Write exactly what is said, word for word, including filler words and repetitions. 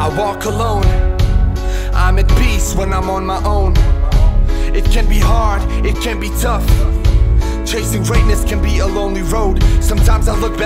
I walk alone, I'm at peace when I'm on my own. It can be hard, it can be tough. Chasing greatness can be a lonely road. Sometimes I look back